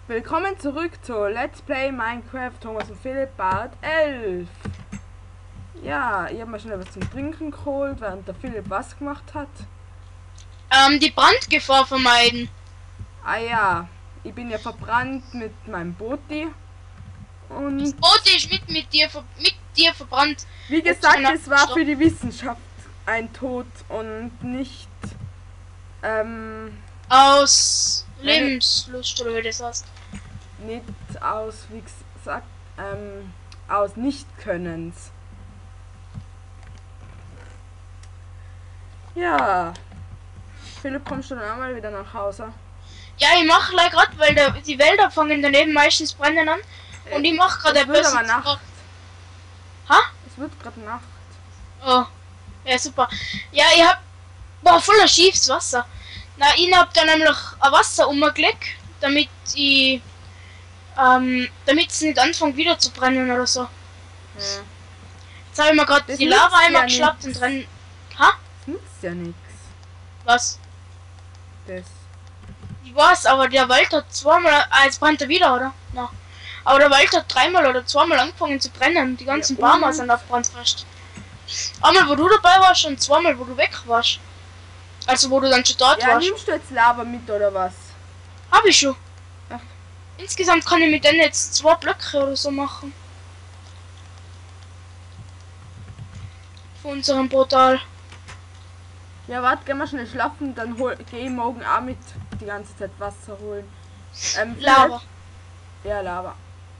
Willkommen zurück zu Let's Play Minecraft Thomas und Philipp Part 11. Ja, ich habe mal schnell was zum Trinken geholt, während der Philipp was gemacht hat. Die Brandgefahr vermeiden. Ah ja, ich bin ja verbrannt mit meinem Boti. Und Das Boot ist mit dir verbrannt. wie gesagt, es war für die Wissenschaft ein Tod und nicht Aus Lebenslust oder wie das heißt. nicht aus, wie gesagt, aus Nichtkönnens. Ja. Philipp, kommst du dann einmal wieder nach Hause? Ja, ich mache gleich gerade, weil die Wälder fangen daneben meistens brennen an. Und ich mache gerade Es wird aber Nacht. Ha? Es wird gerade Nacht. Oh. Ja, super. Ja, ich hab... Boah, voller schiefes Wasser. Na, ich hab da nämlich ein Wasser umgelegt, damit ich... damit es nicht anfängt wieder zu brennen oder so. Ja. Jetzt habe ich mir gerade Das die nützt Lava einmal ja geschnappt nix. und drin... Ha? Das nützt ja nichts. Was? Das. Ich weiß, aber der Wald hat zweimal... Ah, jetzt brennt er wieder, oder? Na. Aber der Wald hat dreimal oder zweimal angefangen zu brennen. Die ganzen Ja, Bäume sind aufgebrannt fast. Einmal, wo du dabei warst und zweimal, wo du weg warst. Also, wo du dann schon dort Ja, warst. nimmst du jetzt Lava mit oder was? Hab ich schon. Ach. Insgesamt kann ich mit denen jetzt 2 Blöcke oder so machen. Von unserem Portal. Ja, warte, gehen wir schnell schlafen, dann geh ich morgen auch mit die ganze Zeit Wasser holen. Lava. Ja, Lava.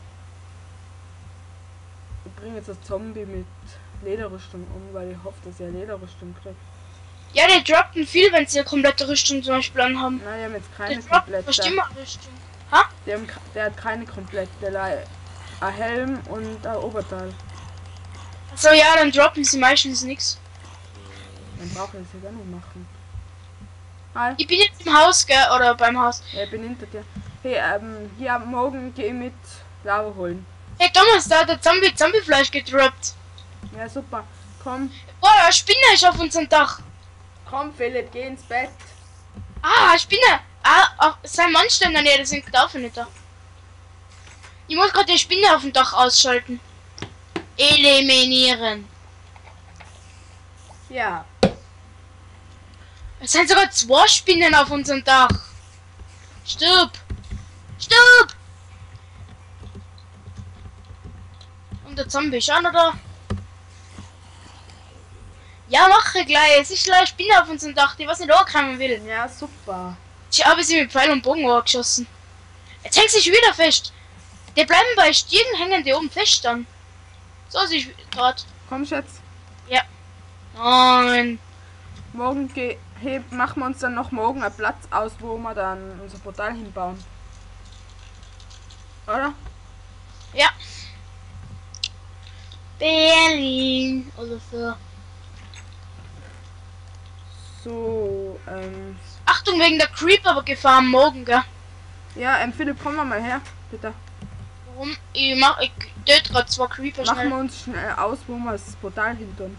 Ich bringe jetzt das Zombie mit Lederrüstung um, weil ich hoffe, dass er Lederrüstung kriegt. Ja, die droppen viel, wenn sie eine komplette Rüstung zum Beispiel anhaben. Nein, die haben jetzt keine Die droppen komplette. fast immer Rüstung. Der hat keine komplette. Ein Helm und ein Oberteil. Also ja, dann droppen sie meistens nichts. Dann brauche ich das ja gar nicht machen. Hi. Ich bin jetzt im Haus, gell? Oder beim Haus. Ja, ich bin hinter dir. Hey, ja, morgen gehe ich mit Lava holen. Hey Thomas, da hat der Zombiefleisch gedroppt. Ja, super. Komm, Boah, eine Spinne ist auf unserem Dach. komm Philipp, geh ins Bett. Ah, eine Spinne. Ah, sein Mann steht in der Nähe, deswegen darf er nicht da. Ich muss gerade die Spinne auf dem Dach ausschalten. Eliminieren. Ja. Es sind sogar 2 Spinnen auf unserem Dach. Stirb! Stirb! Und der Zombie ist auch noch da. Ja, mache gleich. Es ist gleich eine Spinne auf unserem Dach, die was nicht ankommen will. Ja, super. Ich habe sie mit Pfeil und Bogen angeschossen. Jetzt hängt sich wieder fest. Die bleiben bei Stiegen hängen die oben fest dann. So ist ich gerade. Komm, Schatz. Nein. Morgen machen wir uns dann noch morgen einen Platz aus, wo wir dann unser Portal hinbauen. Oder? Ja. Berlin oder so. So, Achtung wegen der Creeper-Gefahr am Morgen, gell? ja, Philipp, komm mal her, bitte. Warum? Ich töte gerade 2 Creeper Machen schnell. wir uns schnell aus, wo wir das Portal hin tun.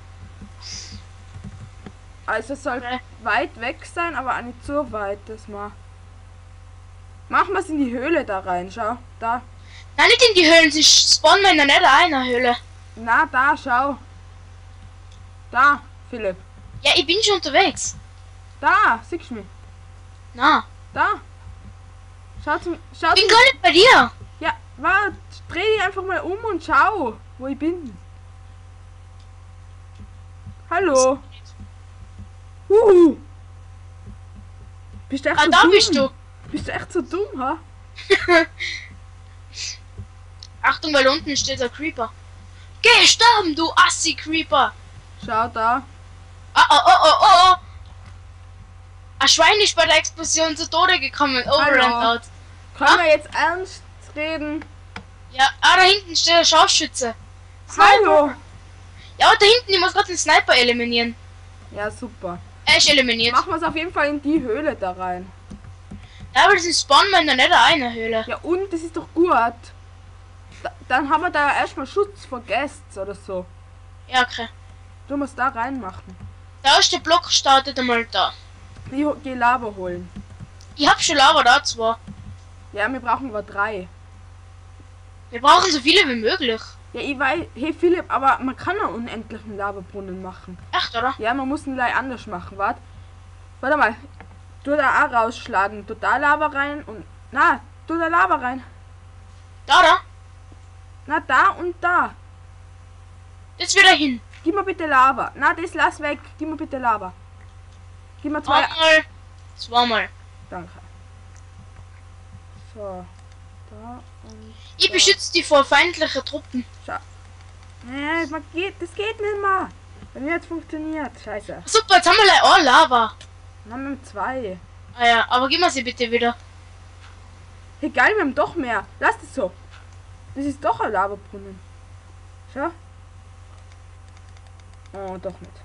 Also es soll Okay. weit weg sein, aber auch nicht so weit, dass wir... Machen wir es in die Höhle da rein, schau. Da. Nein, nicht in die Höhlen, sie spawnen in der Nether einer Höhle. Na, da, schau. Da, Philipp. Ja, ich bin schon unterwegs. Da, siehst du mich? Na, Da. Schau zum... Schau ich bin zum... gar nicht bei dir. Ja, warte. Dreh dich einfach mal um und schau, wo ich bin. Hallo. Bist du echt Ah, so da dumm? bist du. Bist du echt so dumm, ha? Achtung, weil unten steht der Creeper. Geh sterben, du Assi-Creeper. Schau da. Oh. Ein Schwein ist bei der Explosion zu Tode gekommen. Over Hallo. and out. Können wir jetzt ernst reden? Ja, da hinten steht der Scharfschütze. Hallo. Ja, da hinten, ich muss gerade den Sniper eliminieren. Ja, super. Er ist eliminiert. Machen wir es auf jeden Fall in die Höhle da rein. Ja, aber das ist spawnen wir in der Nether einer Höhle. Ja, und das ist doch gut. Dann haben wir da erstmal Schutz vor Gästen oder so. Ja, okay. Du musst da reinmachen. Der erste Block startet einmal da. Ich geh Lava holen. Ich hab schon Lava da zwar. Ja, wir brauchen aber 3. Wir brauchen so viele wie möglich. Ja, ich weiß, hey Philipp, aber man kann einen unendlichen Lavabrunnen machen. Echt, oder? Ja, man muss ihn gleich anders machen, warte mal. Tu da auch rausschlagen, tu da Lava rein und, na, tu da Lava rein. Da. Na, da und da. Jetzt wieder hin. Gib mir bitte Lava. Na, das lass weg. Gib mir bitte Lava. Gib mir 2. Einmal. Zweimal. Danke. So. Da und Ich beschütze die vor feindlichen Truppen. nee, das geht nicht mehr. Bei mir hat's funktioniert. Scheiße. Super, jetzt haben wir gleich auch Lava. Dann haben wir 2. Ah ja, aber gib mir sie bitte wieder. Egal, wir haben doch mehr. Lass das so. Das ist doch ein Lavabrunnen. Schau. Oh, doch nicht.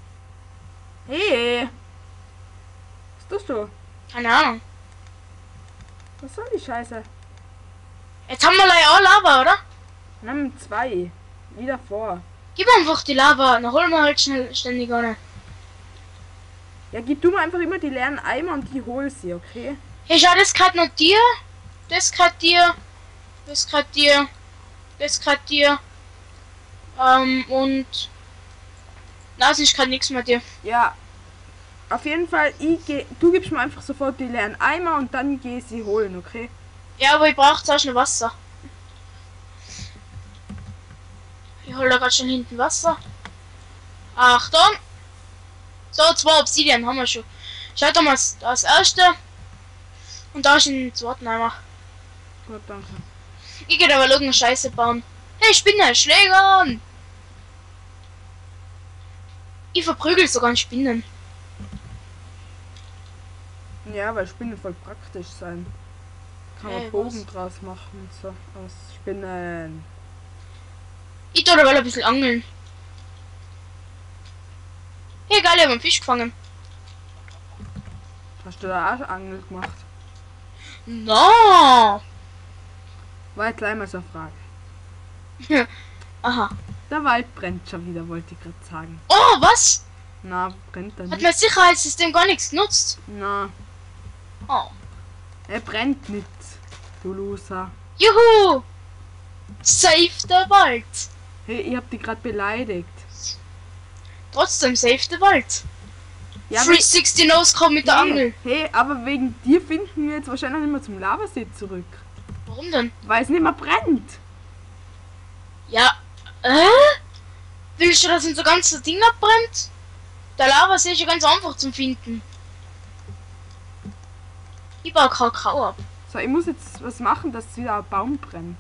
Hey. Was tust du? Keine Ahnung. Was soll die Scheiße? Jetzt haben wir gleich auch Lava, oder? Dann haben wir 2. Wieder vor. Gib einfach die Lava, dann holen wir halt schnell ständig eine. Ja, gib du mir einfach immer die leeren Eimer und die hol sie, okay? Hey, schau, das gerade noch dir. Das gerade dir. Das gerade dir. Das gerade dir. Und... Na, es ist gerade nichts mehr dir. Ja. Auf jeden Fall, du gibst mir einfach sofort die leeren Eimer und dann geh sie holen, okay? Ja, aber ich brauche zuerst schnell Wasser. Ich hole da gerade schon hinten Wasser. Achtung! So, 2 Obsidian haben wir schon. Schaut doch mal das erste. Und da ist ein zweiten Eimer. Gut, danke. Ich gehe aber irgendeine Scheiße bauen. Hey, Spinne, Schlägern! Ich verprügel sogar einen Spinnen. Ja, weil Spinnen voll praktisch sein. Kann man Hey, Bogen draus machen und so. Aus Spinnen. Ich tue da ein bisschen angeln. Hey, geil, ich hab einen Fisch gefangen. Hast du da auch Angel gemacht? No! War jetzt gleich mal so eine Frage. Aha. Der Wald brennt schon wieder, wollte ich gerade sagen. Oh, was? Na, brennt er Hat nicht. mein Sicherheitssystem gar nichts genutzt? Na, Oh. er brennt nicht, du Loser. Juhu! Save der Wald! Hey, ich hab die gerade beleidigt. Trotzdem save der Wald! Ja, 360 Nose mit der Angel! Hey, aber wegen dir finden wir jetzt wahrscheinlich nicht mehr zum Lavasee zurück. Warum denn? Weil es nicht mehr brennt. Ja, willst du, dass unser ganzes Ding abbrennt? Der Lavasee ist ja ganz einfach zum Finden. Ich baue Kakao ab. So, ich muss jetzt was machen, dass wieder ein Baum brennt.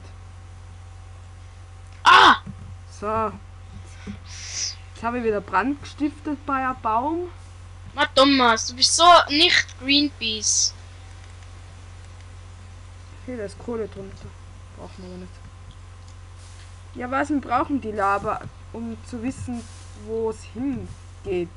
Ah! So. Jetzt habe ich wieder Brand gestiftet bei einem Baum. Na Thomas, du bist so nicht Greenpeace. Okay, da ist Kohle drunter. Brauchen wir aber nicht. Ja, was denn brauchen die Lava, um zu wissen, wo es hingeht?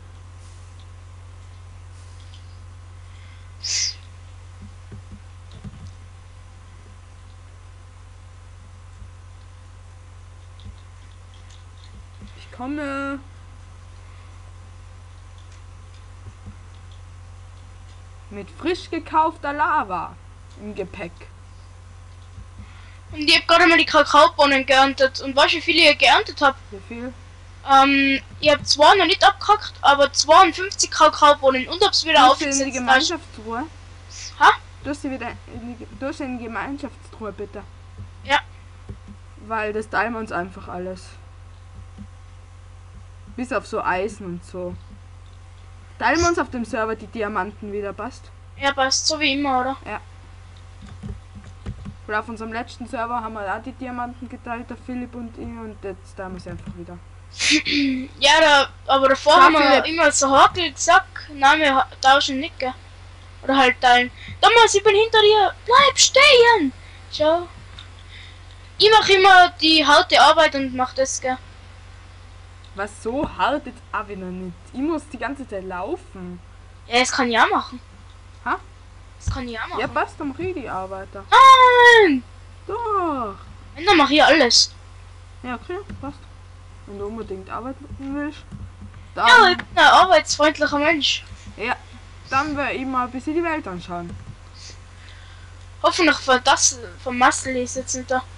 Ich komme. Mit frisch gekaufter Lava im Gepäck. Und ich habe gerade mal die Kakaobohnen geerntet. Und weißt du, wie viele ich geerntet habe? Wie viel? Ich habe 2 noch nicht abgehackt, aber 52 Kakaobohnen und hab's wieder Du in aufgesetzt. die Gemeinschaftstruhe. Ha? Du hast sie wieder in die Gemeinschaftstruhe, bitte. Ja. Weil das teilen wir uns einfach alles. Bis auf so Eisen und so. Teilen wir uns auf dem Server die Diamanten wieder, passt? Ja, passt, so wie immer, oder? Weil auf unserem letzten Server haben wir auch die Diamanten geteilt, der Philipp und ich, und jetzt teilen wir sie einfach wieder. Ja, aber davor Sag haben wir Philipp. immer so Hakel gesagt, nein, wir tauschen nicht, gell? Oder halt teilen. Thomas, ich bin hinter dir, bleib stehen! Schau. Ich mache immer die harte Arbeit und mach das, gell? Was so hart jetzt auch wieder nicht. Ich muss die ganze Zeit laufen. Ja, das kann ich auch machen. Ha? Das kann ich auch machen. Ja, passt, dann mach ich die Arbeiter. Nein! Doch. Wenn, dann mach ich alles. Ja, okay, passt. Wenn du unbedingt arbeiten willst, Ja, dann, ich bin ein arbeitsfreundlicher Mensch. dann werde ich mal ein bisschen die Welt anschauen. Hoffentlich von das vom Mastel ist jetzt nicht da.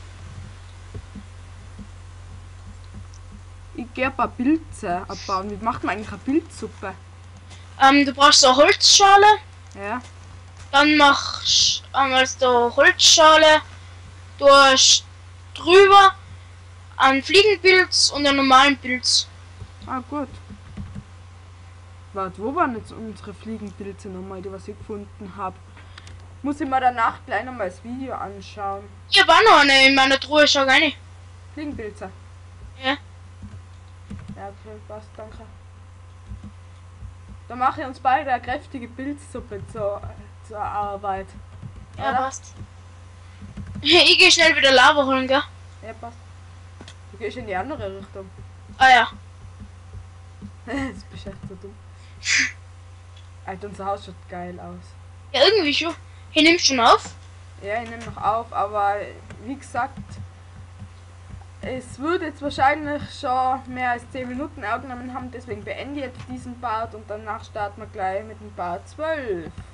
Ich gehe ein paar Pilze abbauen. Wie macht man eigentlich eine Pilzsuppe? Du brauchst so eine Holzschale. Ja. Dann machst du Holzschale, du hast drüber einen Fliegenpilz und einen normalen Pilz. Ah, gut. Warte, wo waren jetzt unsere Fliegenpilze nochmal, die was ich gefunden habe? Muss ich mir danach gleich nochmal das Video anschauen. Ich habe auch noch eine in meiner Truhe, schau rein. Fliegenpilze? Ja. Ja, okay, passt, danke. Dann mache ich uns beide eine kräftige Pilzsuppe zur Arbeit. Ja, Oder? passt. Ich gehe schnell wieder Lava holen, gell? Ja, passt. Du gehst in die andere Richtung. Ah ja. Das bist echt so dumm. Alter, unser Haus schaut geil aus. Ja, irgendwie schon. Hier nimmst du schon auf? Ja, ich nehme noch auf, aber wie gesagt, es wird jetzt wahrscheinlich schon mehr als 10 Minuten aufgenommen haben, deswegen beende ich jetzt diesen Part und danach starten wir gleich mit dem Part 12.